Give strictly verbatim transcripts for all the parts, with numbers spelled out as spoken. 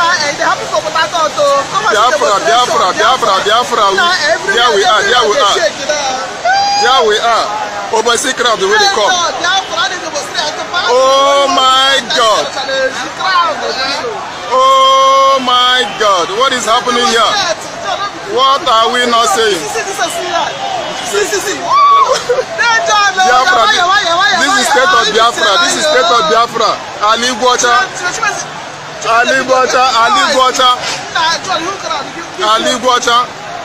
Biafra, Biafra, Biafra, Biafra. There we are, there we are. There we are. Overseas crowd, the way they come. Oh my God. Oh my God. What is happening here? What are we not saying? Biafra, this is state of Biafra. This is state of Biafra. Ali Bocha. Ali Bocha. Ali Bocha. Ali Bocha.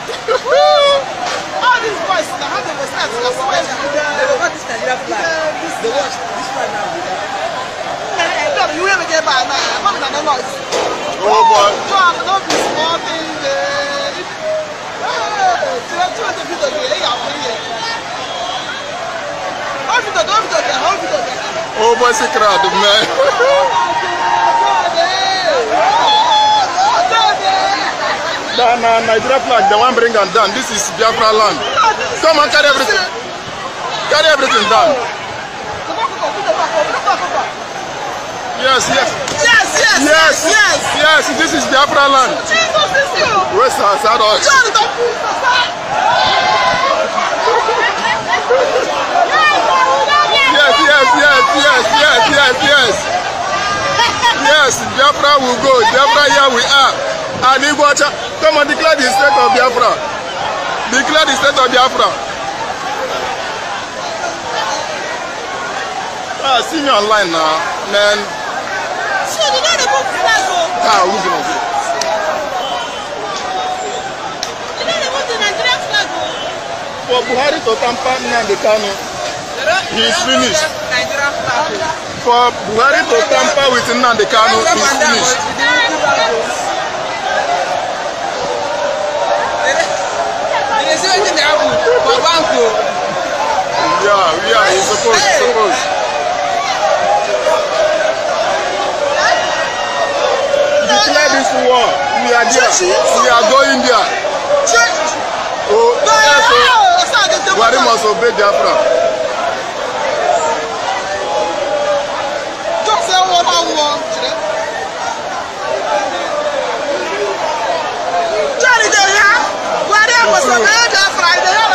All these boys that have the respect to the sweat. They will not this Nigeria flag. They watch this flag now. You ever get by now? I'm not gonna noise. Oh boy. John, don't be small thing. Oh boy, c'est crade, man. Nah, nah, Nigeria flag, the one bring them down. This is Biafra land. Come on, carry everything. Carry everything down. Yes, yes. Yes, yes, yes, yes. Yes, this is Biafra land. Jesus is you. Where's our side? Yes, yes, yes, yes, yes, yes, yes. Yes, Biafra will go. Biafra, here we are. And Igbocha, come on, declare the state of Biafra. Declare the state of Biafra. Ah, see me online now, man. So you know the book flag? Ah, who's gonna do? You know the book the Nigerian flag? For Buhari to tamper Nnamdi Kanu, he is finished. Nigerian flag. For Buhari to tamper with Nnamdi Kanu, he is finished. Yeah, yeah, he's supposed, he's supposed. Declare this war. We are there. We are going there. Oh, yes, Buhari must obey Biafra. Just say one by one. Johnny, they have. Buhari must obey Biafra. They have.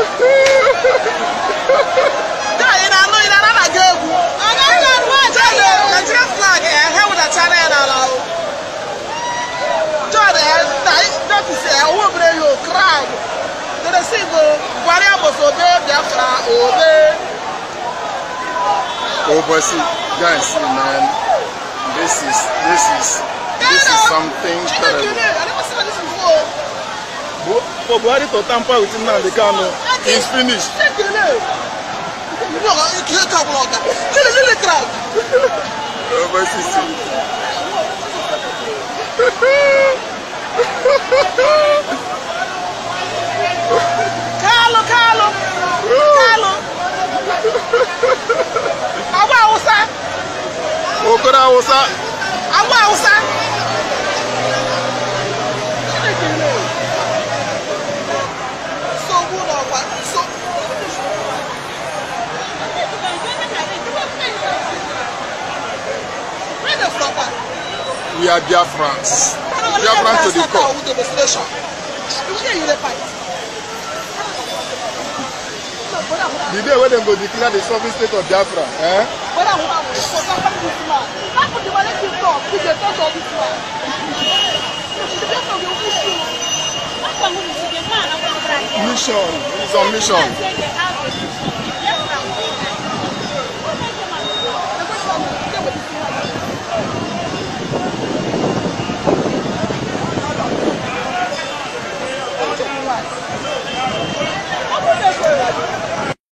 Johnny, I know you're not a girl. I'm not going to watch it. Nigerian flag. I have with a channel now. Johnny, that is a woman who crowd. They say, Buhari must obey Biafra. Obey. Oh, but see, guys, see, man, this is, this is, this is something terrible. I never saw this before. For Buhari to tamper with Nnamdi Kanu, he's finished. No, you can't talk about that. Little, little crowd. Oh, but see, see. Carlo, Carlo, Carlo. Awa Hausa. Okora Hausa. Awa Hausa. So good, Awa. So. Where the flopper? We are Biafrans. Biafrans to the core. The day when they go declare the sovereign state of Biafra, eh? Mission, it's on mission.